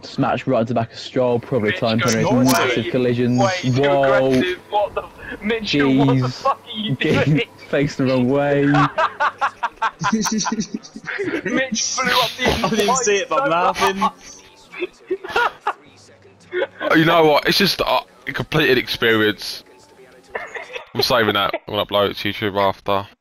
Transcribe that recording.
smashed right into the back of Stroll, probably Mitch time goes, penalties, "Wait, massive collisions. Way too Whoa, aggressive. What the Mitchell? What the jeez, fuck are you doing? fakes the wrong way. Mitch flew up the. I didn't even see it, but I'm laughing. You know what? It's just a completed experience. I'm saving that. I'm gonna upload it to YouTube after.